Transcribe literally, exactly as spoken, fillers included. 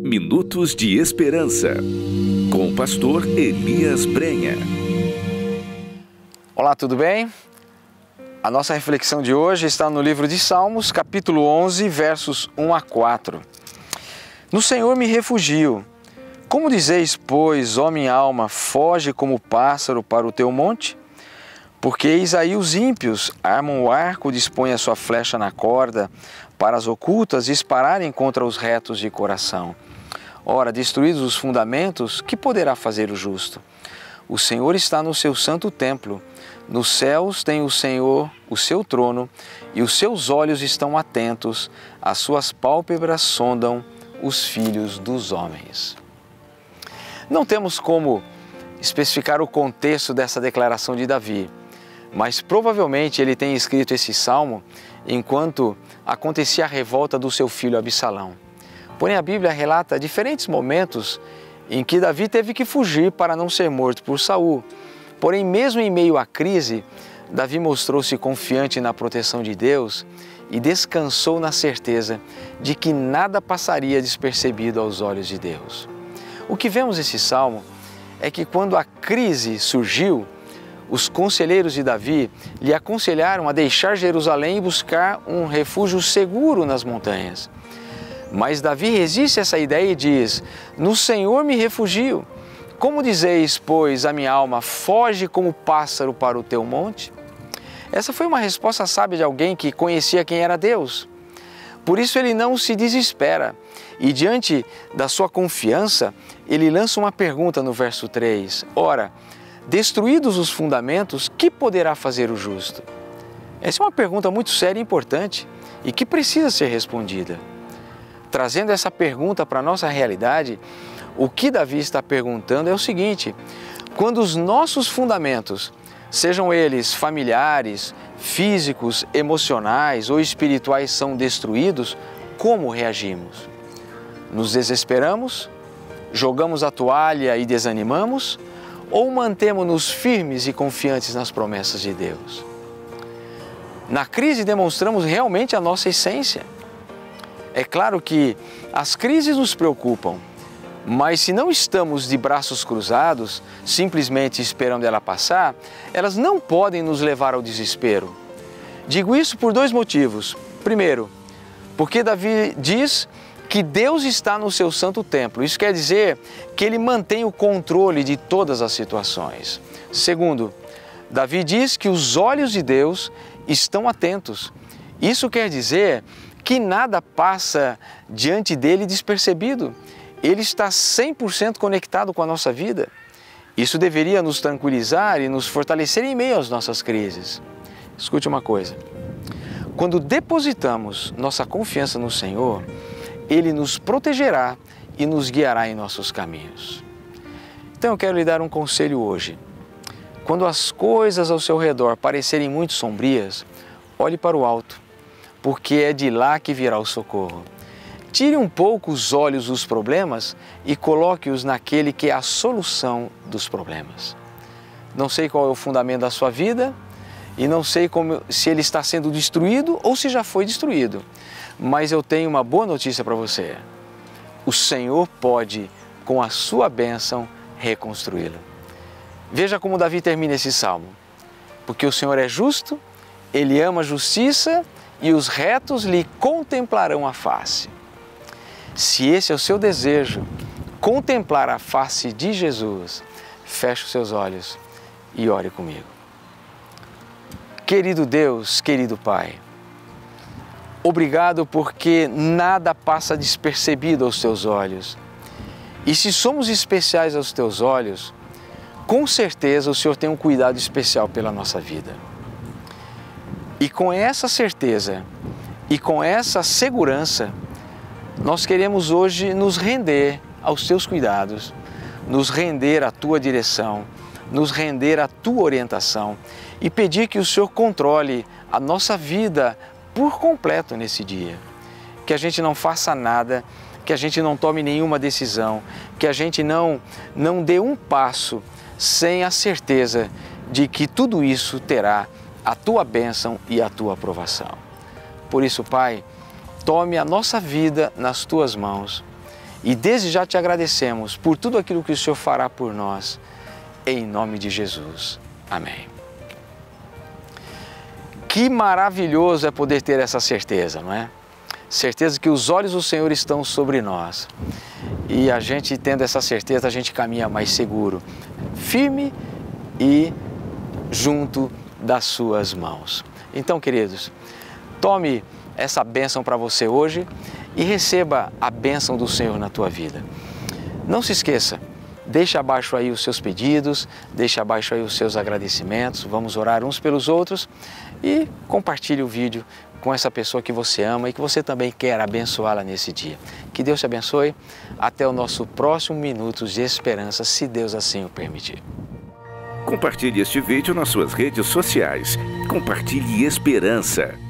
Minutos de Esperança, com o pastor Elias Brenha. Olá, tudo bem? A nossa reflexão de hoje está no livro de Salmos, capítulo onze, versos um a quatro. No Senhor me refugio. Como dizeis, pois, ó minha alma, foge como pássaro para o teu monte? Porque eis aí os ímpios armam o arco, dispõem a sua flecha na corda, para as ocultas dispararem contra os retos de coração. Ora, destruídos os fundamentos, que poderá fazer o justo? O Senhor está no seu santo templo. Nos céus tem o Senhor o seu trono, e os seus olhos estão atentos, as suas pálpebras sondam os filhos dos homens. Não temos como especificar o contexto dessa declaração de Davi, mas provavelmente ele tem escrito esse salmo enquanto acontecia a revolta do seu filho Absalão. Porém, a Bíblia relata diferentes momentos em que Davi teve que fugir para não ser morto por Saul. Porém, mesmo em meio à crise, Davi mostrou-se confiante na proteção de Deus e descansou na certeza de que nada passaria despercebido aos olhos de Deus. O que vemos nesse salmo é que quando a crise surgiu, os conselheiros de Davi lhe aconselharam a deixar Jerusalém e buscar um refúgio seguro nas montanhas. Mas Davi resiste a essa ideia e diz: no Senhor me refugio. Como dizeis, pois, a minha alma, foge como pássaro para o teu monte? Essa foi uma resposta sábia de alguém que conhecia quem era Deus. Por isso ele não se desespera e, diante da sua confiança, ele lança uma pergunta no verso três. Ora, destruídos os fundamentos, que poderá fazer o justo? Essa é uma pergunta muito séria e importante e que precisa ser respondida. Trazendo essa pergunta para a nossa realidade, o que Davi está perguntando é o seguinte: quando os nossos fundamentos, sejam eles familiares, físicos, emocionais ou espirituais, são destruídos, como reagimos? Nos desesperamos? Jogamos a toalha e desanimamos? Ou mantemos-nos firmes e confiantes nas promessas de Deus? Na crise demonstramos realmente a nossa essência. É claro que as crises nos preocupam, mas se não estamos de braços cruzados, simplesmente esperando ela passar, elas não podem nos levar ao desespero. Digo isso por dois motivos. Primeiro, porque Davi diz que Deus está no seu santo templo. Isso quer dizer que ele mantém o controle de todas as situações. Segundo, Davi diz que os olhos de Deus estão atentos. Isso quer dizer que nada passa diante dele despercebido. Ele está cem por cento conectado com a nossa vida. Isso deveria nos tranquilizar e nos fortalecer em meio às nossas crises. Escute uma coisa: quando depositamos nossa confiança no Senhor, Ele nos protegerá e nos guiará em nossos caminhos. Então eu quero lhe dar um conselho hoje. Quando as coisas ao seu redor parecerem muito sombrias, olhe para o alto, porque é de lá que virá o socorro. Tire um pouco os olhos dos problemas e coloque-os naquele que é a solução dos problemas. Não sei qual é o fundamento da sua vida e não sei como, se ele está sendo destruído ou se já foi destruído, mas eu tenho uma boa notícia para você. O Senhor pode, com a sua bênção, reconstruí-lo. Veja como Davi termina esse salmo. Porque o Senhor é justo, Ele ama a justiça e os retos lhe contemplarão a face. Se esse é o seu desejo, contemplar a face de Jesus, feche os seus olhos e ore comigo. Querido Deus, querido Pai, obrigado porque nada passa despercebido aos teus olhos. E se somos especiais aos teus olhos, com certeza o Senhor tem um cuidado especial pela nossa vida. E com essa certeza e com essa segurança, nós queremos hoje nos render aos teus cuidados, nos render à tua direção, nos render à tua orientação e pedir que o Senhor controle a nossa vida por completo nesse dia. Que a gente não faça nada, que a gente não tome nenhuma decisão, que a gente não, não dê um passo sem a certeza de que tudo isso terá a tua bênção e a tua aprovação. Por isso, Pai, tome a nossa vida nas tuas mãos E desde já te agradecemos por tudo aquilo que o Senhor fará por nós. Em nome de Jesus. Amém. Que maravilhoso é poder ter essa certeza, não é? Certeza que os olhos do Senhor estão sobre nós. E a gente tendo essa certeza, a gente caminha mais seguro, firme e junto das suas mãos. Então, queridos, tome essa bênção para você hoje e receba a bênção do Senhor na tua vida. Não se esqueça, deixa abaixo aí os seus pedidos, deixa abaixo aí os seus agradecimentos, vamos orar uns pelos outros e compartilhe o vídeo com essa pessoa que você ama e que você também quer abençoá-la nesse dia. Que Deus te abençoe. Até o nosso próximo Minutos de Esperança, se Deus assim o permitir. Compartilhe este vídeo nas suas redes sociais. Compartilhe esperança.